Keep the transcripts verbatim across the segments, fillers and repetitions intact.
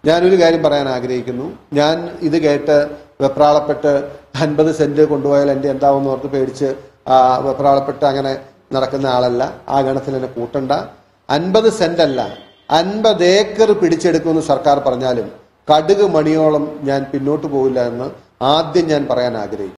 ഞാനൊരു കാര്യം പറയാൻ ആഗ്രഹിക്കുന്നു. ഞാൻ ഇത് കേട്ട് വെപ്രാളപ്പെട്ട് അൻപത് സെന്റ് കൊണ്ടുപോയാൽ എൻ്റെ എന്താവെന്ന് ഓർത്ത് പേടിച്ച് വെപ്രാളപ്പെട്ട് അങ്ങനെ നടക്കുന്ന ആളല്ല. ആ ഗണത്തിൽ എന്നെ കൂട്ടണ്ട. അൻപത് സെന്റ് അല്ല, അൻപത് ഏക്കർ പിടിച്ചെടുക്കുമെന്ന് സർക്കാർ പറഞ്ഞാലും കടുക് മണിയോളം ഞാൻ പിന്നോട്ട് പോവില്ല എന്ന് ആദ്യം ഞാൻ പറയാൻ ആഗ്രഹിക്കുന്നു.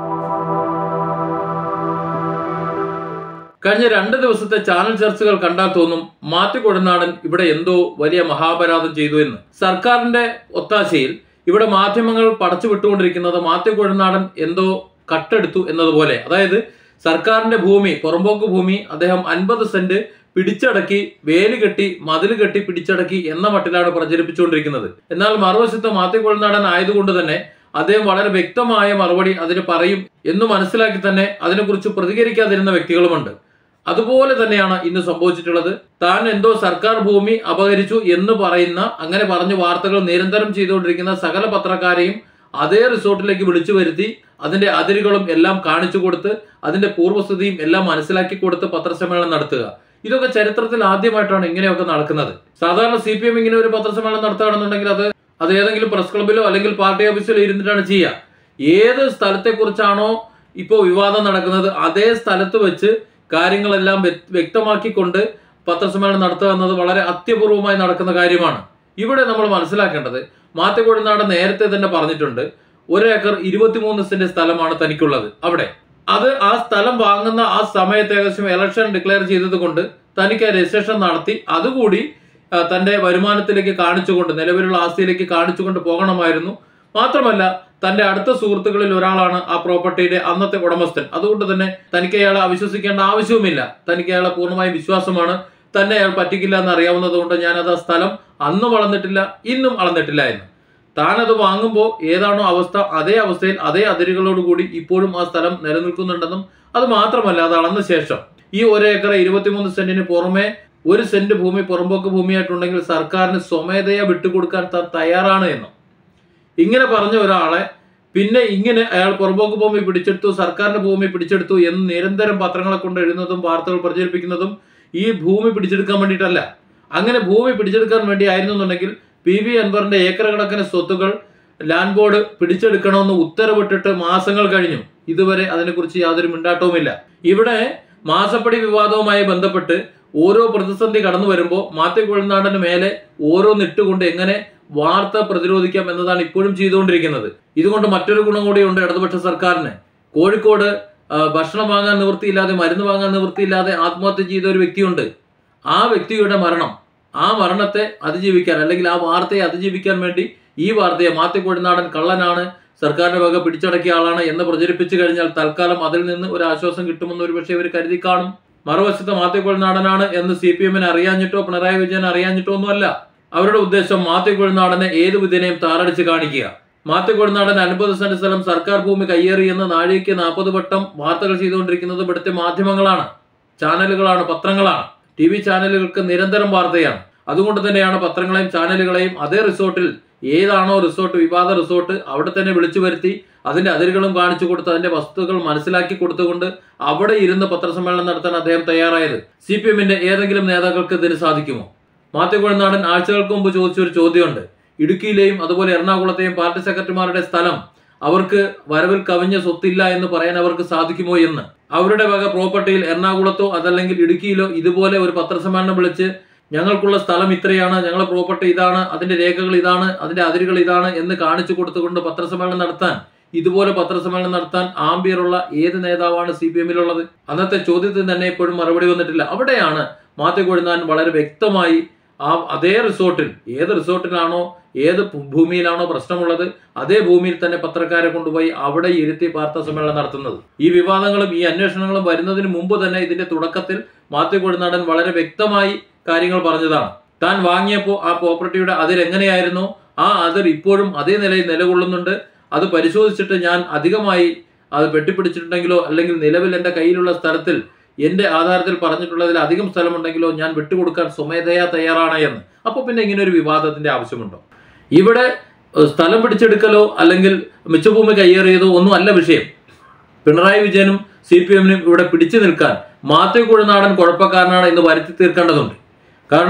കഴിഞ്ഞ രണ്ട് ദിവസത്തെ ചാനൽ ചർച്ചകൾ കണ്ടാൽ തോന്നും മാത്യു കൊഴുന്താടൻ ഇവിടെ എന്തോ വലിയ മഹാപരാധം ചെയ്തു എന്ന്. സർക്കാരിന്റെ ഒത്താശയിൽ ഇവിടെ മാധ്യമങ്ങൾ പടച്ചു വിട്ടുകൊണ്ടിരിക്കുന്നത് മാത്യു കൊഴുന്താടൻ എന്തോ കട്ടെടുത്തു എന്നതുപോലെ. അതായത് സർക്കാരിന്റെ ഭൂമി, പുറമ്പോക്ക് ഭൂമി അദ്ദേഹം അൻപത് സെന്റ് പിടിച്ചടക്കി, വേലി കെട്ടി, മതിൽ കെട്ടി പിടിച്ചടക്കി എന്ന മട്ടിലാണ് പ്രചരിപ്പിച്ചുകൊണ്ടിരിക്കുന്നത്. എന്നാൽ മറുവശത്ത് മാത്യു കൊഴുന്താടൻ ആയതുകൊണ്ട് തന്നെ അദ്ദേഹം വളരെ വ്യക്തമായ മറുപടി അതിന് പറയും എന്ന് മനസ്സിലാക്കി തന്നെ അതിനെക്കുറിച്ച് പ്രതികരിക്കാതിരുന്ന വ്യക്തികളുമുണ്ട്. അതുപോലെ തന്നെയാണ് ഇന്ന് സംഭവിച്ചിട്ടുള്ളത്. താൻ എന്തോ സർക്കാർ ഭൂമി അപഹരിച്ചു എന്ന് പറയുന്ന, അങ്ങനെ പറഞ്ഞ് വാർത്തകൾ നിരന്തരം ചെയ്തുകൊണ്ടിരിക്കുന്ന സകല പത്രക്കാരെയും അതേ റിസോർട്ടിലേക്ക് വിളിച്ചു വരുത്തി അതിന്റെ അതിരുകളും എല്ലാം കാണിച്ചു കൊടുത്ത് അതിന്റെ പൂർവ്വസ്ഥിതിയും എല്ലാം മനസ്സിലാക്കി കൊടുത്ത് പത്രസമ്മേളനം നടത്തുക. ഇതൊക്കെ ചരിത്രത്തിൽ ആദ്യമായിട്ടാണ് ഇങ്ങനെയൊക്കെ നടക്കുന്നത്. സാധാരണ സി പി എം ഇങ്ങനെ ഒരു പത്രസമ്മേളനം നടത്തുകയാണെന്നുണ്ടെങ്കിൽ അത് അത് ഏതെങ്കിലും പ്രസ് ക്ലബിലോ അല്ലെങ്കിൽ പാർട്ടി ഓഫീസിലോ ഇരുന്നിട്ടാണ് ചെയ്യുക. ഏത് സ്ഥലത്തെ കുറിച്ചാണോ ഇപ്പോൾ വിവാദം നടക്കുന്നത് അതേ സ്ഥലത്ത് വെച്ച് കാര്യങ്ങളെല്ലാം വ്യക്തമാക്കിക്കൊണ്ട് പത്രസമ്മേളനം നടത്തുക എന്നത് വളരെ അത്യപൂർവമായി നടക്കുന്ന കാര്യമാണ്. ഇവിടെ നമ്മൾ മനസ്സിലാക്കേണ്ടത്, മാത്യു കൊഴുന്താടൻ നേരത്തെ തന്നെ പറഞ്ഞിട്ടുണ്ട്, ഒരേക്കർ ഇരുപത്തിമൂന്ന് സെന്റ് സ്ഥലമാണ് തനിക്കുള്ളത് അവിടെ. അത് ആ സ്ഥലം വാങ്ങുന്ന ആ സമയത്ത് ഏകദേശം ഇലക്ഷൻ ഡിക്ലെയർ ചെയ്തത് കൊണ്ട് തനിക്ക് രജിസ്ട്രേഷൻ നടത്തി അതുകൂടി തന്റെ വരുമാനത്തിലേക്ക് കാണിച്ചുകൊണ്ട്, നിലവിലുള്ള ആസ്തിയിലേക്ക് കാണിച്ചുകൊണ്ട് പോകണമായിരുന്നു. മാത്രമല്ല തന്റെ അടുത്ത സുഹൃത്തുക്കളിൽ ഒരാളാണ് ആ പ്രോപ്പർട്ടിയുടെ അന്നത്തെ ഉടമസ്ഥൻ. അതുകൊണ്ട് തന്നെ തനിക്ക് അയാളെ അവിശ്വസിക്കേണ്ട ആവശ്യവുമില്ല. തനിക്ക് അയാളെ പൂർണ്ണമായി വിശ്വാസമാണ്. തന്നെ അയാൾ പറ്റിക്കില്ല എന്ന് അറിയാവുന്നത് കൊണ്ട് ഞാനത് ആ സ്ഥലം അന്നും അളന്നിട്ടില്ല, ഇന്നും അളന്നിട്ടില്ല എന്ന്. താനത് വാങ്ങുമ്പോൾ ഏതാണോ അവസ്ഥ അതേ അവസ്ഥയിൽ അതേ അതിരുകളോടുകൂടി ഇപ്പോഴും ആ സ്ഥലം നിലനിൽക്കുന്നുണ്ടെന്നും, അത് മാത്രമല്ല അത് അളന്ന ശേഷം ഈ ഒരേക്കർ ഇരുപത്തിമൂന്ന് സെന്റിന് പുറമെ ഒരു സെന്റ് ഭൂമി പുറമ്പോക്ക് ഭൂമിയായിട്ടുണ്ടെങ്കിൽ സർക്കാരിന് സ്വമേധയാ വിട്ടുകൊടുക്കാൻ താൻ തയ്യാറാണ് എന്നും ഇങ്ങനെ പറഞ്ഞ ഒരാളെ പിന്നെ ഇങ്ങനെ അയാൾ പുറമ്പോക്ക് ഭൂമി പിടിച്ചെടുത്തു, സർക്കാരിന്റെ ഭൂമി പിടിച്ചെടുത്തു എന്ന് നിരന്തരം പത്രങ്ങളെ കൊണ്ട് എഴുതുന്നതും വാർത്തകൾ പ്രചരിപ്പിക്കുന്നതും ഈ ഭൂമി പിടിച്ചെടുക്കാൻ വേണ്ടിയിട്ടല്ല. അങ്ങനെ ഭൂമി പിടിച്ചെടുക്കാൻ വേണ്ടി ആയിരുന്നു എന്നുണ്ടെങ്കിൽ പി വി അൻവറിന്റെ ഏക്കർ കണക്കിന് സ്വത്തുകൾ ലാൻഡ് ബോർഡ് പിടിച്ചെടുക്കണമെന്ന് ഉത്തരവിട്ടിട്ട് മാസങ്ങൾ കഴിഞ്ഞു. ഇതുവരെ അതിനെക്കുറിച്ച് യാതൊരു മിണ്ടാട്ടവുമില്ല. ഇവിടെ മാസപ്പടി വിവാദവുമായി ബന്ധപ്പെട്ട് ഓരോ പ്രതിസന്ധി കടന്നു വരുമ്പോൾ മാത്യു കൊഴുന്താടന് മേലെ ഓരോന്നിട്ടുകൊണ്ട് എങ്ങനെ വാർത്ത പ്രതിരോധിക്കാം എന്നതാണ് ഇപ്പോഴും ചെയ്തുകൊണ്ടിരിക്കുന്നത്. ഇതുകൊണ്ട് മറ്റൊരു ഗുണം കൂടിയുണ്ട് ഇടതുപക്ഷ സർക്കാരിന്. കോഴിക്കോട് ഭക്ഷണം വാങ്ങാൻ നിവൃത്തിയില്ലാതെ, മരുന്ന് വാങ്ങാൻ നിവൃത്തിയില്ലാതെ ആത്മഹത്യ ചെയ്ത ഒരു വ്യക്തിയുണ്ട്. ആ വ്യക്തിയുടെ മരണം, ആ മരണത്തെ അതിജീവിക്കാൻ അല്ലെങ്കിൽ ആ വാർത്തയെ അതിജീവിക്കാൻ വേണ്ടി ഈ വാർത്തയെ മാത്യു കൊഴുന്താടൻ കള്ളനാണ്, സർക്കാരിന്റെ വക പിടിച്ചടക്കിയ ആളാണ് എന്ന് പ്രചരിപ്പിച്ചു കഴിഞ്ഞാൽ തൽക്കാലം അതിൽ നിന്ന് ഒരു ആശ്വാസം കിട്ടുമെന്ന് ഒരു പക്ഷേ ഇവർ കരുതി കാണും. മറുവശത്ത് മാത്യു കൊഴുന്താടനാണ് എന്ന് സി പി എമ്മിന് അറിയാഞ്ഞിട്ടോ പിണറായി വിജയൻ അറിയാഞ്ഞിട്ടോ ഒന്നുമല്ല. അവരുടെ ഉദ്ദേശം മാത്യു കൊഴുന്താടനെ ഏതു വിധേനയും താറടിച്ച് കാണിക്കുക. മാത്യു കൊഴുന്താടൻ അൻപത് സെന്റ് സ്ഥലം സർക്കാർ ഭൂമി കയ്യേറി എന്ന് നാഴികയ്ക്ക് നാൽപ്പത് വട്ടം വാർത്തകൾ ചെയ്തുകൊണ്ടിരിക്കുന്നത് ഇവിടുത്തെ മാധ്യമങ്ങളാണ്, ചാനലുകളാണ്, പത്രങ്ങളാണ്. ടി വി ചാനലുകൾക്ക് നിരന്തരം വാർത്തയാണ്. അതുകൊണ്ട് തന്നെയാണ് പത്രങ്ങളെയും ചാനലുകളെയും അതേ റിസോർട്ടിൽ, ഏതാണോ റിസോർട്ട്, വിവാദ റിസോർട്ട്, അവിടെ തന്നെ വിളിച്ചു വരുത്തി അതിന്റെ അതിരുകളും കാണിച്ചു കൊടുത്ത് അതിന്റെ വസ്തുക്കൾ മനസ്സിലാക്കി കൊടുത്തുകൊണ്ട് അവിടെ ഇരുന്ന് പത്രസമ്മേളനം നടത്താൻ അദ്ദേഹം തയ്യാറായത്. സി പി എമ്മിന്റെ ഏതെങ്കിലും നേതാക്കൾക്ക് ഇതിന് സാധിക്കുമോ? മാത്യു കൊഴുന്താടൻ ആഴ്ചകൾക്ക് മുമ്പ് ചോദിച്ചൊരു ചോദ്യമുണ്ട്. ഇടുക്കിയിലെയും അതുപോലെ എറണാകുളത്തെയും പാർട്ടി സെക്രട്ടറിമാരുടെ സ്ഥലം അവർക്ക് വരവിൽ കവിഞ്ഞ സ്വത്തില്ല എന്ന് പറയാൻ അവർക്ക് സാധിക്കുമോ എന്ന്. അവരുടെ വക പ്രോപ്പർട്ടിയിൽ എറണാകുളത്തോ അതല്ലെങ്കിൽ ഇടുക്കിയിലോ ഇതുപോലെ ഒരു പത്രസമ്മേളനം വിളിച്ച് ഞങ്ങൾക്കുള്ള സ്ഥലം ഇത്രയാണ്, ഞങ്ങളുടെ പ്രോപ്പർട്ടി ഇതാണ്, അതിന്റെ രേഖകൾ ഇതാണ്, അതിന്റെ അതിരുകൾ ഇതാണ് എന്ന് കാണിച്ചു കൊടുത്തുകൊണ്ട് പത്രസമ്മേളനം നടത്താൻ, ഇതുപോലെ പത്രസമ്മേളനം നടത്താൻ ആംബിയറുള്ള ഏത് നേതാവാണ് സി പി എമ്മിലുള്ളത്? അന്നത്തെ ചോദ്യത്തിന് തന്നെ ഇപ്പോഴും മറുപടി വന്നിട്ടില്ല. അവിടെയാണ് മാത്യു കൊഴുന്താടൻ വളരെ വ്യക്തമായി ആ അതേ റിസോർട്ടിൽ, ഏത് റിസോർട്ടിലാണോ ഏത് ഭൂമിയിലാണോ പ്രശ്നമുള്ളത് അതേ ഭൂമിയിൽ തന്നെ പത്രക്കാരെ കൊണ്ടുപോയി അവിടെ ഇരുത്തി വാർത്താ സമ്മേളനം നടത്തുന്നത്. ഈ വിവാദങ്ങളും ഈ അന്വേഷണങ്ങളും വരുന്നതിന് മുമ്പ് തന്നെ ഇതിന്റെ തുടക്കത്തിൽ മാത്യു കൊഴുന്താടൻ വളരെ വ്യക്തമായി കാര്യങ്ങൾ പറഞ്ഞതാണ്. താൻ വാങ്ങിയപ്പോൾ ആ പ്രോപ്പർട്ടിയുടെ അതിരെങ്ങനെയായിരുന്നു, ആ അതിർ ഇപ്പോഴും അതേ നിലയിൽ നിലകൊള്ളുന്നുണ്ട്. അത് പരിശോധിച്ചിട്ട് ഞാൻ അധികമായി അത് വെട്ടിപ്പിടിച്ചിട്ടുണ്ടെങ്കിലോ അല്ലെങ്കിൽ നിലവിൽ എൻ്റെ കയ്യിലുള്ള സ്ഥലത്തിൽ എന്റെ ആധാരത്തിൽ പറഞ്ഞിട്ടുള്ളതിൽ അധികം സ്ഥലമുണ്ടെങ്കിലോ ഞാൻ വിട്ടുകൊടുക്കാൻ സ്വമേധയാ തയ്യാറാണ് എന്ന്. അപ്പോൾ പിന്നെ ഇങ്ങനെ ഒരു വിവാദത്തിന്റെ ആവശ്യമുണ്ടോ? ഇവിടെ സ്ഥലം പിടിച്ചെടുക്കലോ അല്ലെങ്കിൽ മിച്ചഭൂമി കയ്യേറിയതോ ഒന്നും അല്ല വിഷയം. പിണറായി വിജയനും സി പി എമ്മിനും ഇവിടെ പിടിച്ചു നിൽക്കാൻ മാത്യു കൊഴുന്താടൻ കുഴപ്പക്കാരനാണ് എന്ന് വരുത്തി തീർക്കേണ്ടതുണ്ട്. കാരണം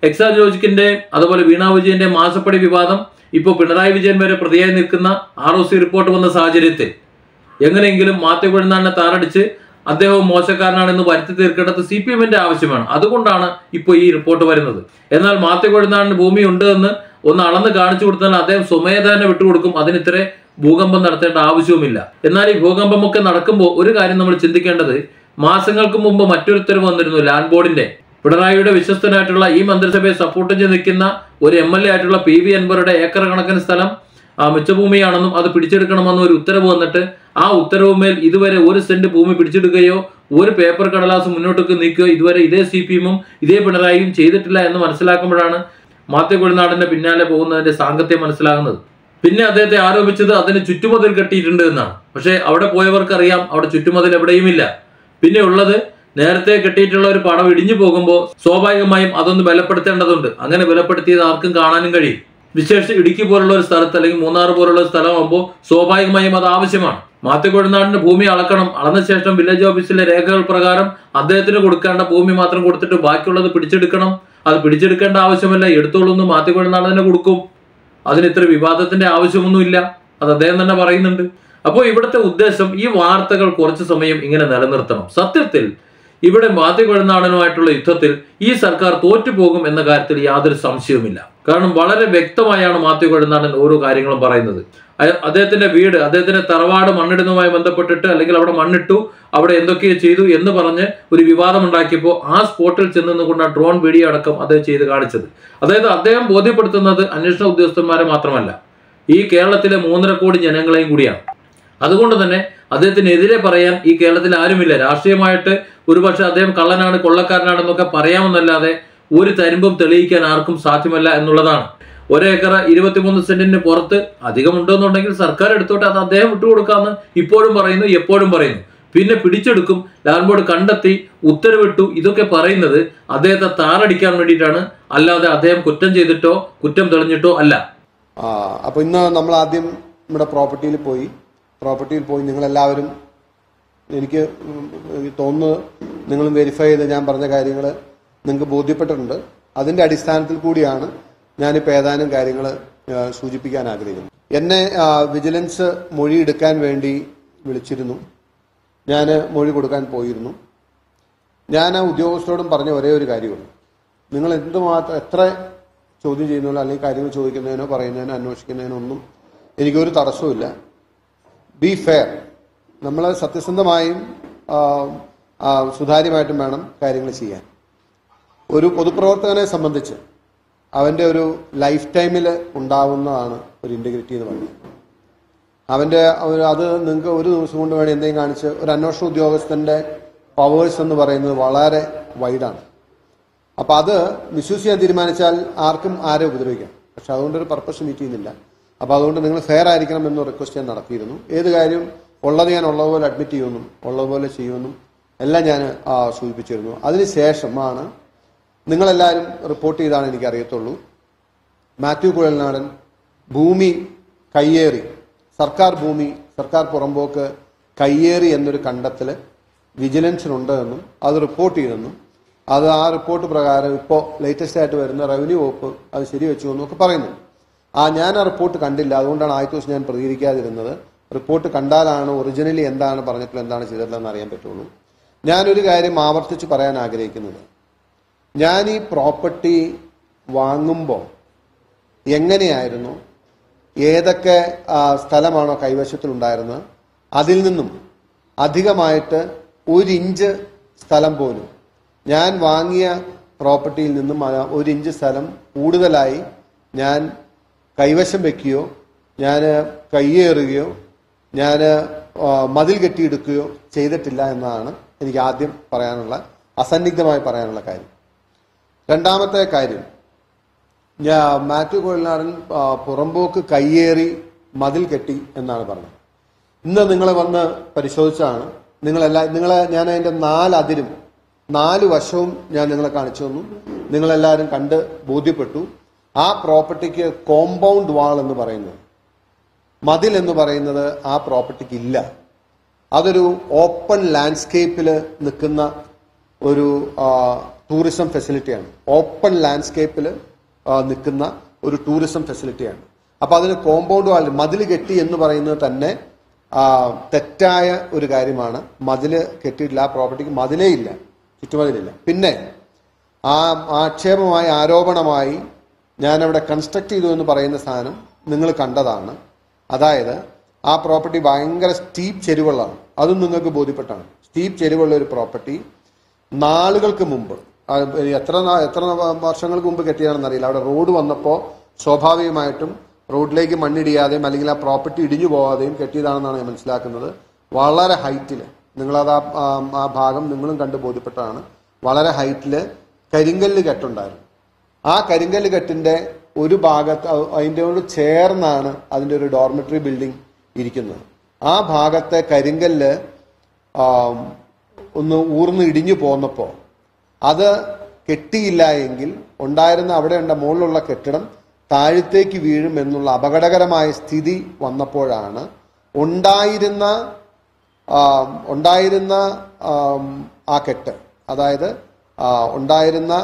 എക്സാലോജിക്കിന്റെ അതുപോലെ വീണ വിജയന്റെ മാസപ്പടി വിവാദം ഇപ്പോൾ പിണറായി വിജയൻ വരെ പ്രതിയായി നിൽക്കുന്ന ആർ ഒ സി റിപ്പോർട്ട് വന്ന സാഹചര്യത്തിൽ എങ്ങനെയെങ്കിലും മാത്യു കുഴൽനാടനെ താറടിച്ച് അദ്ദേഹം മോശക്കാരനാണെന്ന് വരുത്തി തീർക്കേണ്ടത് സി പി എമ്മിന്റെ ആവശ്യമാണ്. അതുകൊണ്ടാണ് ഇപ്പോൾ ഈ റിപ്പോർട്ട് വരുന്നത്. എന്നാൽ മാത്യു കുഴൽനാടന് ഭൂമി ഉണ്ട് എന്ന് ഒന്ന് അളന്ന് കാണിച്ചു കൊടുത്താൽ അദ്ദേഹം സ്വമേധേന വിട്ടുകൊടുക്കും. അതിന് ഇത്ര ഭൂകമ്പം നടത്തേണ്ട ആവശ്യവുമില്ല. എന്നാൽ ഈ ഭൂകമ്പമൊക്കെ നടക്കുമ്പോൾ ഒരു കാര്യം നമ്മൾ ചിന്തിക്കേണ്ടത്, മാസങ്ങൾക്ക് മുമ്പ് മറ്റൊരു ഉത്തരവ് വന്നിരുന്നു ലാൻഡ് ബോർഡിന്റെ. പിണറായിയുടെ വിശ്വസ്തനായിട്ടുള്ള ഈ മന്ത്രിസഭയെ സപ്പോർട്ട് ചെയ്ത് നിൽക്കുന്ന ഒരു എം എൽ എ ആയിട്ടുള്ള പി വി അൻവറുടെ ഏക്കർ കണക്കിന് സ്ഥലം ആ മിച്ചഭൂമിയാണെന്നും അത് പിടിച്ചെടുക്കണമെന്നും ഒരു ഉത്തരവ് വന്നിട്ട് ആ ഉത്തരവുമേൽ ഇതുവരെ ഒരു സെന്റ് ഭൂമി പിടിച്ചെടുക്കുകയോ ഒരു പേപ്പർ കടലാസ് മുന്നോട്ടേക്ക് നീക്കുകയോ ഇതുവരെ ഇതേ സി പി എമ്മും ഇതേ പിണറായിയും ചെയ്തിട്ടില്ല എന്ന് മനസ്സിലാക്കുമ്പോഴാണ് മാത്യു കുഴൽനാടന്റെ പിന്നാലെ പോകുന്നതിന്റെ സാങ്കത്യം മനസ്സിലാകുന്നത്. പിന്നെ അദ്ദേഹത്തെ ആരോപിച്ചത് അതിന് ചുറ്റുമതിൽ കെട്ടിയിട്ടുണ്ട് എന്നാണ്. പക്ഷേ അവിടെ പോയവർക്കറിയാം അവിടെ ചുറ്റുമതിൽ എവിടെയുമില്ല. പിന്നെ ഉള്ളത് നേരത്തെ കെട്ടിയിട്ടുള്ള ഒരു പണം ഇടിഞ്ഞു പോകുമ്പോൾ സ്വാഭാവികമായും അതൊന്ന് ബലപ്പെടുത്തേണ്ടതുണ്ട്. അങ്ങനെ ബലപ്പെടുത്തിയത് ആർക്കും കാണാനും കഴിയും. വിശേഷിച്ച് ഇടുക്കി പോലുള്ള ഒരു സ്ഥലത്ത് അല്ലെങ്കിൽ മൂന്നാർ പോലുള്ള ഒരു സ്ഥലമാകുമ്പോൾ സ്വാഭാവികമായും അത് ആവശ്യമാണ്. മാത്യു കുഴൽനാടിന്റെ ഭൂമി അളക്കണം. അളന്ന ശേഷം വില്ലേജ് ഓഫീസിലെ രേഖകൾ പ്രകാരം അദ്ദേഹത്തിന് കൊടുക്കേണ്ട ഭൂമി മാത്രം കൊടുത്തിട്ട് ബാക്കിയുള്ളത് പിടിച്ചെടുക്കണം. അത് പിടിച്ചെടുക്കേണ്ട ആവശ്യമല്ല, എടുത്തോളൂന്ന് മാത്യു കുഴൽനാടൻ തന്നെ കൊടുക്കും. അതിന് ഇത്ര വിവാദത്തിന്റെ ആവശ്യമൊന്നുമില്ല. അത് അദ്ദേഹം തന്നെ പറയുന്നുണ്ട്. അപ്പോൾ ഇവിടുത്തെ ഉദ്ദേശം ഈ വാർത്തകൾ കുറച്ചു സമയം ഇങ്ങനെ നിലനിർത്തണം. സത്യത്തിൽ ഇവിടെ മാത്യു കുഴൽനാടനുമായിട്ടുള്ള യുദ്ധത്തിൽ ഈ സർക്കാർ തോറ്റുപോകും എന്ന കാര്യത്തിൽ യാതൊരു സംശയവുമില്ല. കാരണം വളരെ വ്യക്തമായാണ് മാത്യു കുഴൽനാടൻ ഓരോ കാര്യങ്ങളും പറയുന്നത്. അദ്ദേഹത്തിന്റെ വീട്, അദ്ദേഹത്തിന്റെ തറവാട് മണ്ണിടുന്നതുമായി ബന്ധപ്പെട്ടിട്ട് അല്ലെങ്കിൽ അവിടെ മണ്ണിട്ടു, അവിടെ എന്തൊക്കെയോ ചെയ്തു എന്ന് പറഞ്ഞ് ഒരു വിവാദം ഉണ്ടാക്കിയപ്പോൾ ആ സ്പോട്ടിൽ ചെന്നുകൊണ്ട് ഡ്രോൺ വീഡിയോ അടക്കം അദ്ദേഹം ചെയ്ത് കാണിച്ചത്. അതായത് അദ്ദേഹം ബോധ്യപ്പെടുത്തുന്നത് അന്വേഷണ ഉദ്യോഗസ്ഥന്മാരെ മാത്രമല്ല, ഈ കേരളത്തിലെ മൂന്നര കോടി ജനങ്ങളെയും കൂടിയാണ്. അതുകൊണ്ട് തന്നെ അദ്ദേഹത്തിനെതിരെ പറയാൻ ഈ കേരളത്തിൽ ആരുമില്ല. രാഷ്ട്രീയമായിട്ട് ഒരുപക്ഷെ അദ്ദേഹം കള്ളനാണ് കൊള്ളക്കാരനാണെന്നൊക്കെ പറയാമെന്നല്ലാതെ ഒരു തരിമ്പും തെളിയിക്കാൻ ആർക്കും സാധ്യമല്ല എന്നുള്ളതാണ്. ഒരേക്കർ ഇരുപത്തിമൂന്ന് സെന്റിന് പുറത്ത് അധികമുണ്ടെന്നുണ്ടെങ്കിൽ സർക്കാർ എടുത്തോട്ടെ, അത് അദ്ദേഹം വിട്ടുകൊടുക്കാമെന്ന് ഇപ്പോഴും പറയുന്നു, എപ്പോഴും പറയുന്നു. പിന്നെ പിടിച്ചെടുക്കും, ലാൻഡ് ബോർഡ് കണ്ടെത്തി ഉത്തരവിട്ടു, ഇതൊക്കെ പറയുന്നത് അദ്ദേഹത്തെ താറടിക്കാൻ വേണ്ടിയിട്ടാണ്, അല്ലാതെ അദ്ദേഹം കുറ്റം ചെയ്തിട്ടോ കുറ്റം തെളിഞ്ഞിട്ടോ അല്ല. അപ്പൊ ഇന്ന് നമ്മൾ ആദ്യം നമ്മുടെ പ്രോപ്പർട്ടിയിൽ പോയി പ്രോപ്പർട്ടിയിൽ പോയി നിങ്ങളെല്ലാവരും, എനിക്ക് തോന്നുന്നത് നിങ്ങളും വെരിഫൈ ചെയ്ത് ഞാൻ പറഞ്ഞ കാര്യങ്ങൾ നിങ്ങൾക്ക് ബോധ്യപ്പെട്ടിട്ടുണ്ട്. അതിന്റെ അടിസ്ഥാനത്തിൽ കൂടിയാണ് ഞാനിപ്പോൾ ഏതാനും കാര്യങ്ങൾ സൂചിപ്പിക്കാൻ ആഗ്രഹിക്കുന്നത്. എന്നെ വിജിലൻസ് മൊഴി എടുക്കാൻ വേണ്ടി വിളിച്ചിരുന്നു. ഞാൻ മൊഴി കൊടുക്കാൻ പോയിരുന്നു. ഞാൻ ആ ഉദ്യോഗസ്ഥരോടും പറഞ്ഞ ഒരേ ഒരു കാര്യമുള്ളൂ, നിങ്ങൾ എന്തുമാത്രം എത്ര ചോദ്യം ചെയ്യുന്നതിനോ അല്ലെങ്കിൽ കാര്യങ്ങൾ ചോദിക്കുന്നതിനോ പറയുന്നതിനോ അന്വേഷിക്കുന്നതിനോ ഒന്നും എനിക്കൊരു തടസ്സവുമില്ല. B fair. നമ്മൾ സത്യസന്ധമായും സുതാര്യമായിട്ടും വേണം കാര്യങ്ങൾ ചെയ്യാൻ. ഒരു പൊതുപ്രവർത്തകനെ സംബന്ധിച്ച് അവൻ്റെ ഒരു ലൈഫ് ടൈമിൽ ഉണ്ടാവുന്നതാണ് ഒരു ഇൻറ്റഗ്രിറ്റി എന്ന് പറയുന്നത്. അവൻ്റെ അത് നിങ്ങൾക്ക് ഒരു ദിവസം കൊണ്ട് വേണം എന്തെങ്കിലും കാണിച്ച്, ഒരു അന്വേഷണ ഉദ്യോഗസ്ഥൻ്റെ പവേഴ്സ് എന്ന് പറയുന്നത് വളരെ വൈഡാണ്. അപ്പം അത് മിസ്യൂസ് ചെയ്യാൻ തീരുമാനിച്ചാൽ ആർക്കും ആരെ ഉപദ്രവിക്കാം. പക്ഷെ അതുകൊണ്ടൊരു പർപ്പസ് മീറ്റ് ചെയ്യുന്നില്ല. അപ്പോൾ അതുകൊണ്ട് നിങ്ങൾ ഫെയർ ആയിരിക്കണം എന്ന് റിക്വസ്റ്റ് ഞാൻ നടത്തിയിരുന്നു. ഏത് കാര്യം ഉള്ളത് ഞാൻ ഉള്ളതുപോലെ അഡ്മിറ്റ് ചെയ്യുമെന്നും ഉള്ളതുപോലെ ചെയ്യുമെന്നും എല്ലാം ഞാൻ സൂചിപ്പിച്ചിരുന്നു. അതിനുശേഷമാണ് നിങ്ങളെല്ലാവരും റിപ്പോർട്ട് ചെയ്താണ് എനിക്കറിയത്തുള്ളൂ, മാത്യു കുഴൽനാടൻ ഭൂമി കയ്യേറി, സർക്കാർ ഭൂമി സർക്കാർ പുറമ്പോക്ക് കയ്യേറി എന്നൊരു കണ്ടെത്തൽ വിജിലൻസിനുണ്ട് എന്നും അത് റിപ്പോർട്ട് ചെയ്തെന്നും അത് ആ റിപ്പോർട്ട് പ്രകാരം ഇപ്പോൾ ലേറ്റസ്റ്റ് ആയിട്ട് വരുന്ന റവന്യൂ വകുപ്പ് അത് ശരിവെച്ചു എന്നും ഒക്കെ പറയുന്നു. ആ ഞാൻ ആ റിപ്പോർട്ട് കണ്ടില്ല, അതുകൊണ്ടാണ് ആദ്യത്തെ ദിവസം ഞാൻ പ്രതികരിക്കാതിരുന്നത്. റിപ്പോർട്ട് കണ്ടാലാണ് ഒറിജിനലി എന്താണ് പറഞ്ഞിട്ടുള്ളത് എന്താണ് ചെയ്തിട്ടുള്ളതെന്ന് അറിയാൻ പറ്റുള്ളൂ. ഞാനൊരു കാര്യം ആവർത്തിച്ച് പറയാൻ ആഗ്രഹിക്കുന്നത്, ഞാൻ ഈ പ്രോപ്പർട്ടി വാങ്ങുമ്പോൾ എങ്ങനെയായിരുന്നു, ഏതൊക്കെ സ്ഥലമാണോ കൈവശത്തിലുണ്ടായിരുന്നത് അതിൽ നിന്നും അധികമായിട്ട് ഒരു ഇഞ്ച് സ്ഥലം പോലും ഞാൻ വാങ്ങിയ പ്രോപ്പർട്ടിയിൽ നിന്നും ഒരു ഇഞ്ച് സ്ഥലം കൂടുതലായി ഞാൻ കൈവശം വെക്കുകയോ ഞാൻ കയ്യേറുകയോ ഞാൻ മതിൽ കെട്ടിയെടുക്കുകയോ ചെയ്തിട്ടില്ല എന്നതാണ് എനിക്ക് ആദ്യം പറയാനുള്ള, അസന്നിഗ്ധമായി പറയാനുള്ള കാര്യം. രണ്ടാമത്തെ കാര്യം, ഞാൻ മാത്യു കുഴൽനാടൻ പുറമ്പോക്ക് കയ്യേറി മതിൽ കെട്ടി എന്നാണ് പറഞ്ഞത്. ഇന്ന് നിങ്ങൾ വന്ന് പരിശോധിച്ചാണ് നിങ്ങളെല്ലാ നിങ്ങളെ ഞാൻ അതിൻ്റെ നാലതിരും നാല് വശവും ഞാൻ നിങ്ങളെ കാണിച്ചു തന്നു. നിങ്ങളെല്ലാവരും കണ്ട് ബോധ്യപ്പെട്ടു. ആ പ്രോപ്പർട്ടിക്ക് കോമ്പൗണ്ട് വാൾ എന്ന് പറയുന്നത്, മതിൽ എന്ന് പറയുന്നത് ആ പ്രോപ്പർട്ടിക്ക് ഇല്ല. അതൊരു ഓപ്പൺ ലാൻഡ്സ്കേപ്പിൽ നിൽക്കുന്ന ഒരു ടൂറിസം ഫെസിലിറ്റിയാണ്. ഓപ്പൺ ലാൻഡ്സ്കേപ്പിൽ നിൽക്കുന്ന ഒരു ടൂറിസം ഫെസിലിറ്റിയാണ്. അപ്പോൾ അതിന് കോമ്പൗണ്ട് വാൾ, മതിൽ കെട്ടി എന്ന് പറയുന്നത് തന്നെ തെറ്റായ ഒരു കാര്യമാണ്. മതിൽ കെട്ടിയിട്ടില്ല, ആ പ്രോപ്പർട്ടിക്ക് മതിലേ ഇല്ല, ചുറ്റുമതിലില്ല. പിന്നെ ആ ആക്ഷേപമായി ആരോപണമായി ഞാനവിടെ കൺസ്ട്രക്ട് ചെയ്തു എന്ന് പറയുന്ന സാധനം നിങ്ങൾ കണ്ടതാണ്. അതായത് ആ പ്രോപ്പർട്ടി ഭയങ്കര സ്റ്റീപ്പ് ചെരിവുള്ളതാണ്. അതും നിങ്ങൾക്ക് ബോധ്യപ്പെട്ടാണ്. സ്റ്റീപ്പ് ചെരിവുള്ള ഒരു പ്രോപ്പർട്ടി നാളുകൾക്ക് മുമ്പ്, എത്ര എത്ര വർഷങ്ങൾക്ക് മുമ്പ് കെട്ടിയാണെന്ന് അറിയില്ല, അവിടെ റോഡ് വന്നപ്പോൾ സ്വാഭാവികമായിട്ടും റോഡിലേക്ക് മണ്ണിടിയാതെയും അല്ലെങ്കിൽ ആ പ്രോപ്പർട്ടി ഇടിഞ്ഞു പോകാതെയും കെട്ടിയതാണെന്നാണ് ഞാൻ മനസ്സിലാക്കുന്നത്. വളരെ ഹൈറ്റിൽ, നിങ്ങളത് ആ ഭാഗം നിങ്ങളും കണ്ട് ബോധ്യപ്പെട്ടതാണ്. വളരെ ഹൈറ്റിൽ കരിങ്കല്ല് കെട്ടുണ്ടായിരുന്നു. ആ കരിങ്കല്ല് കെട്ടിൻ്റെ ഒരു ഭാഗത്ത്, അതിൻ്റെ കൂടെ ചേർന്നാണ് അതിൻ്റെ ഒരു ഡോർമെറ്ററി ബിൽഡിംഗ് ഇരിക്കുന്നത്. ആ ഭാഗത്തെ കരിങ്കല്ല് ഒന്ന് ഊർന്ന് ഇടിഞ്ഞു പോന്നപ്പോൾ അത് കെട്ടിയില്ല എങ്കിൽ ഉണ്ടായിരുന്ന അവിടെ ഉണ്ട മുകളിലുള്ള കെട്ടിടം താഴത്തേക്ക് വീഴും എന്നുള്ള അപകടകരമായ സ്ഥിതി വന്നപ്പോഴാണ് ഉണ്ടായിരുന്ന ഉണ്ടായിരുന്ന ആ കെട്ട്, അതായത് ഉണ്ടായിരുന്ന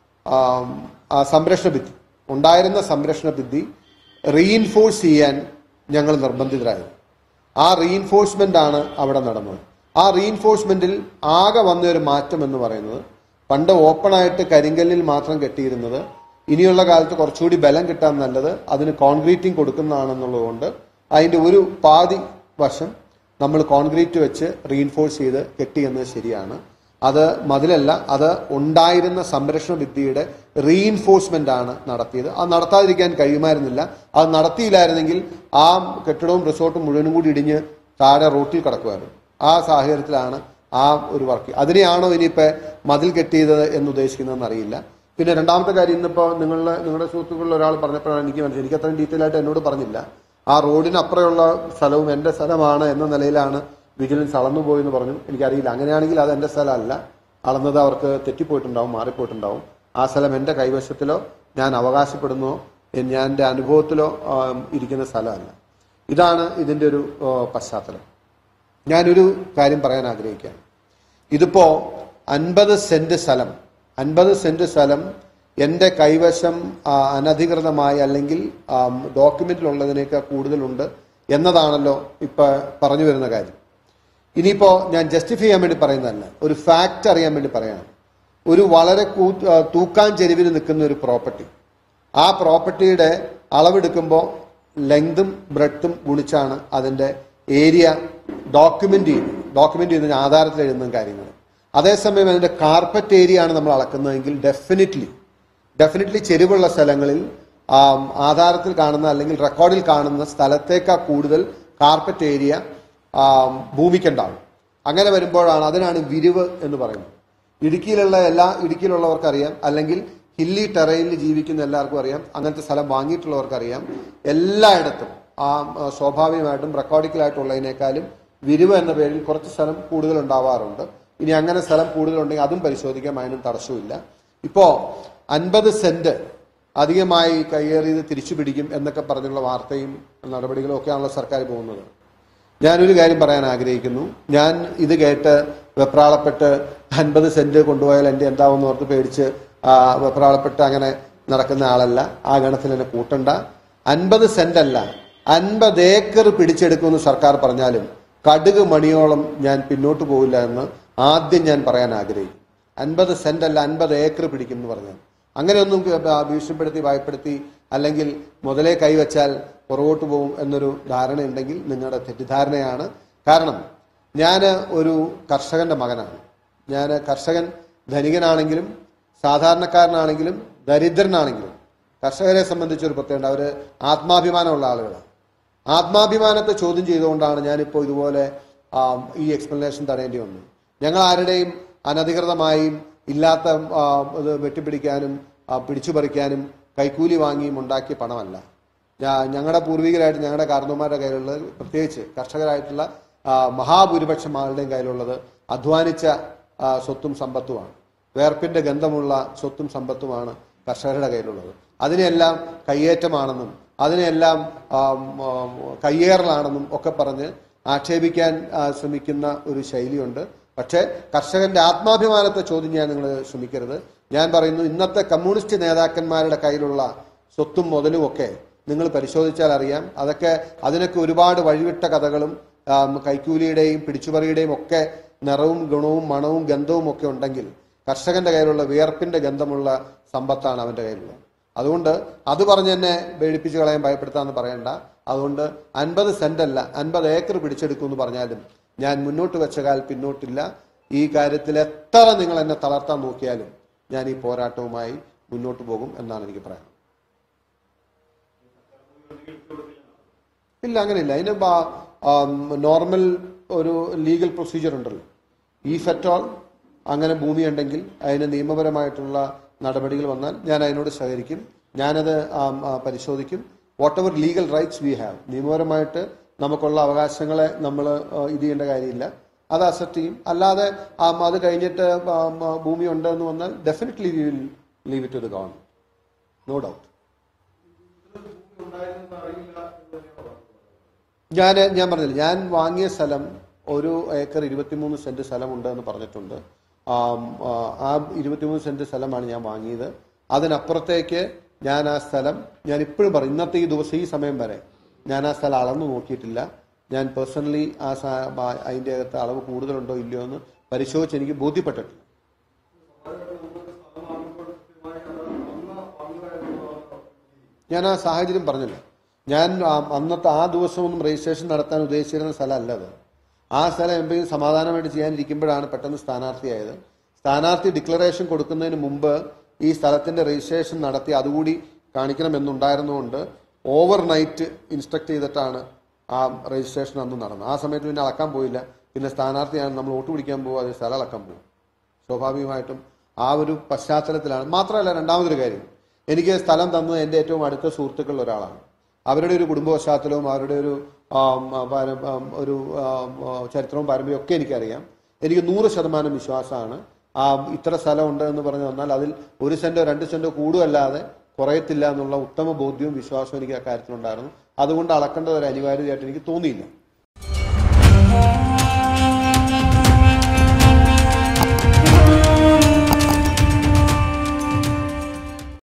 സംരക്ഷണ ഭിത്തി ഉണ്ടായിരുന്ന സംരക്ഷണ ഭിത്തി റീഇൻഫോഴ്സ് ചെയ്യാൻ ഞങ്ങൾ നിർബന്ധിതരായത്. ആ റീഇൻഫോഴ്സ്മെന്റ് ആണ് അവിടെ നടന്നത്. ആ റീഇൻഫോഴ്സ്മെന്റിൽ ആകെ വന്ന ഒരു മാറ്റം എന്ന് പറയുന്നത്, പണ്ട് ഓപ്പണായിട്ട് കരിങ്കല്ലിൽ മാത്രം കെട്ടിയിരുന്നത് ഇനിയുള്ള കാലത്ത് കുറച്ചുകൂടി ബലം കിട്ടാൻ നല്ലത് അതിന് കോൺക്രീറ്റിംഗ് കൊടുക്കുന്നതാണെന്നുള്ളത് കൊണ്ട് അതിൻ്റെ ഒരു പാതി വശം നമ്മൾ കോൺക്രീറ്റ് വെച്ച് റീഇൻഫോഴ്സ് ചെയ്ത് കെട്ടി എന്നത് ശരിയാണ്. അത് മതിലല്ല, അത് ഉണ്ടായിരുന്ന സംരക്ഷണ ഭിത്തിയുടെ റീഇൻഫോഴ്സ്മെന്റ് ആണ് നടത്തിയത്. അത് നടത്താതിരിക്കാൻ കഴിയുമായിരുന്നില്ല. അത് നടത്തിയില്ലായിരുന്നെങ്കിൽ ആ കെട്ടിടവും റിസോർട്ടും മുഴുവനും കൂടി ഇടിഞ്ഞ് താഴെ റോട്ടിൽ കിടക്കുമായിരുന്നു. ആ സാഹചര്യത്തിലാണ് ആ ഒരു വർക്ക്. അതിനെയാണോ ഇനിയിപ്പോൾ മതിൽ കെട്ടിയത് എന്ന് ഉദ്ദേശിക്കുന്നതെന്ന് അറിയില്ല. പിന്നെ രണ്ടാമത്തെ കാര്യം, ഇന്നിപ്പോൾ നിങ്ങളുടെ നിങ്ങളുടെ സുഹൃത്തുക്കളിൽ ഒരാൾ പറഞ്ഞപ്പോഴാണ് എനിക്ക് മനസ്സിലായി, എനിക്ക് അത്രയും ഡീറ്റെയിൽ ആയിട്ട് എന്നോട് പറഞ്ഞില്ല. ആ റോഡിനപ്പുറമുള്ള സ്ഥലവും എൻ്റെ സ്ഥലമാണ് എന്ന നിലയിലാണ് വിജിലൻസ് അളന്നു പോയെന്ന് പറഞ്ഞു. എനിക്കറിയില്ല. അങ്ങനെയാണെങ്കിൽ അത് എൻ്റെ സ്ഥലമല്ല, അളന്നത് അവർക്ക് തെറ്റിപ്പോയിട്ടുണ്ടാവും, മാറിപ്പോയിട്ടുണ്ടാവും. ആ സ്ഥലം എൻ്റെ കൈവശത്തിലോ ഞാൻ അവകാശപ്പെടുന്നോ ഞാൻ എൻ്റെ അനുഭവത്തിലോ ഇരിക്കുന്ന സ്ഥലമല്ല. ഇതാണ് ഇതിൻ്റെ ഒരു പശ്ചാത്തലം. ഞാനൊരു കാര്യം പറയാൻ ആഗ്രഹിക്കുകയാണ്. ഇതിപ്പോൾ അൻപത് സെന്റ് സ്ഥലം അൻപത് സെന്റ് സ്ഥലം എൻ്റെ കൈവശം അനധികൃതമായി അല്ലെങ്കിൽ ഡോക്യുമെന്റിലുള്ളതിനേക്കാൾ കൂടുതലുണ്ട് എന്നതാണല്ലോ ഇപ്പം പറഞ്ഞു വരുന്ന കാര്യം. ഇനിയിപ്പോൾ ഞാൻ ജസ്റ്റിഫൈ ചെയ്യാൻ വേണ്ടി പറയുന്നതല്ല, ഒരു ഫാക്റ്റ് അറിയാൻ വേണ്ടി പറയാണ്. ഒരു വളരെ തൂക്കാൻ ചെരുവിൽ നിൽക്കുന്ന ഒരു പ്രോപ്പർട്ടി, ആ പ്രോപ്പർട്ടിയുടെ അളവെടുക്കുമ്പോൾ ലെങ്തും ബ്രെഡ്ത്തും ഗുണിച്ചാണ് അതിൻ്റെ ഏരിയ ഡോക്യുമെന്റ് ചെയ്യുന്നത്. ഡോക്യുമെന്റ് ചെയ്യുന്ന ആധാരത്തിൽ എഴുതുന്ന കാര്യങ്ങൾ. അതേസമയം അതിൻ്റെ കാർപ്പറ്റ് ഏരിയ ആണ് നമ്മൾ അളക്കുന്നതെങ്കിൽ ഡെഫിനറ്റ്ലി ഡെഫിനറ്റ്ലി ചെരിവുള്ള സ്ഥലങ്ങളിൽ ആധാരത്തിൽ കാണുന്ന അല്ലെങ്കിൽ റെക്കോർഡിൽ കാണുന്ന സ്ഥലത്തേക്കാൾ കൂടുതൽ കാർപ്പറ്റ് ഏരിയ ഭൂമിക്കുണ്ടാവും. അങ്ങനെ വരുമ്പോഴാണ്, അതിനാണ് വിരിവ് എന്ന് പറയുന്നത്. ഇടുക്കിയിലുള്ള എല്ലാ ഇടുക്കിയിലുള്ളവർക്കറിയാം, അല്ലെങ്കിൽ ഹില്ലി ടെറൈനിൽ ജീവിക്കുന്ന എല്ലാവർക്കും അറിയാം, അങ്ങനത്തെ സ്ഥലം വാങ്ങിയിട്ടുള്ളവർക്കറിയാം, എല്ലായിടത്തും ആ സ്വാഭാവികമായിട്ടും റെക്കോർഡിക്കലായിട്ടുള്ളതിനേക്കാളും വിരിവ് എന്ന പേരിൽ കുറച്ച് സ്ഥലം കൂടുതൽ ഉണ്ടാവാറുണ്ട്. ഇനി അങ്ങനെ സ്ഥലം കൂടുതലുണ്ടെങ്കിൽ അതും പരിശോധിക്കാം, അതിനും തടസ്സമില്ല. ഇപ്പോൾ അൻപത് സെന്റ് അധികമായി കയ്യേറിയത് തിരിച്ചു പിടിക്കും എന്നൊക്കെ പറഞ്ഞുള്ള വാർത്തയും നടപടികളും ഒക്കെയാണല്ലോ സർക്കാർ പോകുന്നത്. ഞാനൊരു കാര്യം പറയാൻ ആഗ്രഹിക്കുന്നു. ഞാൻ ഇത് കേട്ട് വെപ്രാളപ്പെട്ട് അൻപത് സെന്റ് കൊണ്ടുപോയാൽ എൻ്റെ എന്താവെന്ന് ഓർത്ത് പേടിച്ച് വെപ്രാളപ്പെട്ട് അങ്ങനെ നടക്കുന്ന ആളല്ല. ആ ഗണത്തിൽ എന്നെ കൂട്ടണ്ട. അൻപത് സെന്റ് അല്ല, അൻപത് ഏക്കർ പിടിച്ചെടുക്കുമെന്ന് സർക്കാർ പറഞ്ഞാലും കടുക് മണിയോളം ഞാൻ പിന്നോട്ട് പോവില്ല എന്ന് ആദ്യം ഞാൻ പറയാൻ ആഗ്രഹിക്കും. അൻപത് സെന്റ് അല്ല, അൻപത് ഏക്കർ പിടിക്കും എന്ന് പറഞ്ഞാൽ അങ്ങനെയൊന്നും ഭീഷണിപ്പെടുത്തി ഭയപ്പെടുത്തി അല്ലെങ്കിൽ മുതലേ കൈവച്ചാൽ പുറകോട്ട് പോകും എന്നൊരു ധാരണയുണ്ടെങ്കിൽ നിങ്ങളുടെ തെറ്റിദ്ധാരണയാണ്. കാരണം ഞാൻ ഒരു കർഷകന്റെ മകനാണ്. ഞാൻ കർഷകൻ ധനികനാണെങ്കിലും സാധാരണക്കാരനാണെങ്കിലും ദരിദ്രനാണെങ്കിലും കർഷകരെ സംബന്ധിച്ചൊരു പ്രത്യേകത, അവർ ആത്മാഭിമാനമുള്ള ആളുകളാണ്. ആത്മാഭിമാനത്തെ ചോദ്യം ചെയ്തുകൊണ്ടാണ് ഞാനിപ്പോൾ ഇതുപോലെ ഈ എക്സ്പ്ലനേഷൻ തടയേണ്ടി വന്നത്. ഞങ്ങൾ ആരുടെയും അനധികൃതമായും ഇല്ലാത്ത ഇത് വെട്ടിപ്പിടിക്കാനും പിടിച്ചു പറിക്കാനും കൈക്കൂലി വാങ്ങിയും ഉണ്ടാക്കിയ പണമല്ല. ഞങ്ങളുടെ പൂർവികരായിട്ട് ഞങ്ങളുടെ കാരണവന്മാരുടെ കയ്യിലുള്ളത്, പ്രത്യേകിച്ച് കർഷകരായിട്ടുള്ള മഹാഭൂരിപക്ഷം ആളുടെയും കയ്യിലുള്ളത് അധ്വാനിച്ച സ്വത്തും സമ്പത്തുമാണ്. വേർപ്പിന്റെ ഗന്ധമുള്ള സ്വത്തും സമ്പത്തുമാണ് കർഷകരുടെ കയ്യിലുള്ളത്. അതിനെല്ലാം കയ്യേറ്റമാണെന്നും അതിനെല്ലാം കയ്യേറലാണെന്നും ഒക്കെ പറഞ്ഞ് ആക്ഷേപിക്കാൻ ശ്രമിക്കുന്ന ഒരു ശൈലിയുണ്ട്. പക്ഷേ കർഷകന്റെ ആത്മാഭിമാനത്തെ ചോദ്യം ചെയ്യാൻ നിങ്ങൾ ശ്രമിക്കരുത്. ഞാൻ പറയുന്നു, ഇന്നത്തെ കമ്മ്യൂണിസ്റ്റ് നേതാക്കന്മാരുടെ കയ്യിലുള്ള സ്വത്തും മുതലും ഒക്കെ നിങ്ങൾ പരിശോധിച്ചാൽ അറിയാം. അതൊക്കെ അതിനൊക്കെ ഒരുപാട് വഴിവിട്ട കഥകളും കൈക്കൂലിയുടെയും പിടിച്ചുപറിയുടെയും ഒക്കെ നിറവും ഗുണവും മണവും ഗന്ധവും ഒക്കെ ഉണ്ടെങ്കിൽ കർഷകന്റെ കയ്യിലുള്ള വിയർപ്പിന്റെ ഗന്ധമുള്ള സമ്പത്താണ് അവന്റെ കയ്യിലുള്ളത്. അതുകൊണ്ട് അത് പറഞ്ഞ് എന്നെ പേടിപ്പിച്ച് കളയാൻ ഭയപ്പെടുത്താമെന്ന് പറയണ്ട. അതുകൊണ്ട് അൻപത് സെന്റ് അല്ല അൻപത് ഏക്കർ പിടിച്ചെടുക്കുമെന്ന് പറഞ്ഞാലും ഞാൻ മുന്നോട്ട് വെച്ച കാൽ പിന്നോട്ടില്ല. ഈ കാര്യത്തിൽ എത്ര നിങ്ങൾ എന്നെ തളർത്താൻ നോക്കിയാലും ഞാൻ ഈ പോരാട്ടവുമായി മുന്നോട്ട് പോകും എന്നാണ് എനിക്ക് പറയാൻ. ഇല്ല, അങ്ങനെയില്ല. അതിന് നോർമൽ ഒരു ലീഗൽ പ്രൊസീജിയർ ഉണ്ടല്ലോ. ഈ ഫെറ്റോൾ അങ്ങനെ ഭൂമി ഉണ്ടെങ്കിൽ അതിന് നിയമപരമായിട്ടുള്ള നടപടികൾ വന്നാൽ ഞാൻ അതിനോട് സഹകരിക്കും. ഞാനത് പരിശോധിക്കും. Whatever legal rights we have, നിയമപരമായിട്ട് നമുക്കുള്ള അവകാശങ്ങളെ നമ്മൾ ഇത് ചെയ്യേണ്ട കാര്യമില്ല, അത് അക്സെപ്റ്റ് ചെയ്യും. അല്ലാതെ അത് കഴിഞ്ഞിട്ട് ഭൂമി ഉണ്ടെന്ന് വന്നാൽ definitely we will leave it to the government, no doubt. ഞാൻ ഞാൻ പറഞ്ഞില്ല, ഞാൻ വാങ്ങിയ സ്ഥലം ഒരു ഏക്കർ ഇരുപത്തിമൂന്ന് സെന്റ് സ്ഥലമുണ്ട് എന്ന് പറഞ്ഞിട്ടുണ്ട്. ആ ഇരുപത്തിമൂന്ന് സെന്റ് സ്ഥലമാണ് ഞാൻ വാങ്ങിയത്. അതിനപ്പുറത്തേക്ക് ഞാൻ ആ സ്ഥലം, ഞാൻ ഇപ്പോഴും പറയും, ഇന്നത്തെ ഈ ദിവസം ഈ സമയം വരെ ഞാൻ ആ സ്ഥലം അളന്നു നോക്കിയിട്ടില്ല. ഞാൻ പേഴ്സണലി ആ അതിൻ്റെ അകത്ത് അളവ് കൂടുതലുണ്ടോ ഇല്ലയോ എന്ന് പരിശോധിച്ച് എനിക്ക് ബോധ്യപ്പെട്ടിട്ടില്ല. ഞാൻ ആ സാഹചര്യം പറഞ്ഞല്ലോ. ഞാൻ അന്നത്തെ ആ ദിവസമൊന്നും രജിസ്ട്രേഷൻ നടത്താൻ ഉദ്ദേശിച്ചിരുന്ന സ്ഥലമല്ല അത്. ആ സ്ഥലം എം പി സമാധാനമായിട്ട് ചെയ്യാനിരിക്കുമ്പോഴാണ് പെട്ടെന്ന് സ്ഥാനാർത്ഥിയായത്. സ്ഥാനാർത്ഥി ഡിക്ലറേഷൻ കൊടുക്കുന്നതിന് മുമ്പ് ഈ സ്ഥലത്തിന്റെ രജിസ്ട്രേഷൻ നടത്തി അതുകൂടി കാണിക്കണമെന്നുണ്ടായിരുന്നുകൊണ്ട് ഓവർ നൈറ്റ് ഇൻസ്ട്രക്ട് ചെയ്തിട്ടാണ് ആ രജിസ്ട്രേഷൻ അന്ന് നടന്നത്. ആ സമയത്ത് പിന്നെ അളക്കാൻ പോയില്ല. പിന്നെ സ്ഥാനാർത്ഥിയാണ്, നമ്മൾ വോട്ട് പിടിക്കാൻ പോകും, അത് സ്ഥലം അളക്കാൻ പോകും. സ്വാഭാവികമായിട്ടും ആ ഒരു പശ്ചാത്തലത്തിലാണ്. മാത്രമല്ല, രണ്ടാമതൊരു കാര്യം, എനിക്ക് സ്ഥലം തന്നത് എൻ്റെ ഏറ്റവും അടുത്ത സുഹൃത്തുക്കളിൽ ഒരാളാണ്. അവരുടെ ഒരു കുടുംബ പശ്ചാത്തലവും അവരുടെ ഒരു ഒരു ചരിത്രവും പാരമ്പര്യവും ഒക്കെ എനിക്കറിയാം. എനിക്ക് നൂറ് ശതമാനം വിശ്വാസമാണ് ആ ഇത്ര സ്ഥലം ഉണ്ട് എന്ന് പറഞ്ഞു വന്നാൽ അതിൽ ഒരു സെന്റോ രണ്ട് സെന്റോ കൂടുമല്ലാതെ കുറയത്തില്ല എന്നുള്ള ഉത്തമ ബോധ്യവും വിശ്വാസവും എനിക്ക് ആ കാര്യത്തിലുണ്ടായിരുന്നു. അതുകൊണ്ട് അളക്കേണ്ട ഒരു അനിവാര്യതയായിട്ട് എനിക്ക് തോന്നിയില്ല.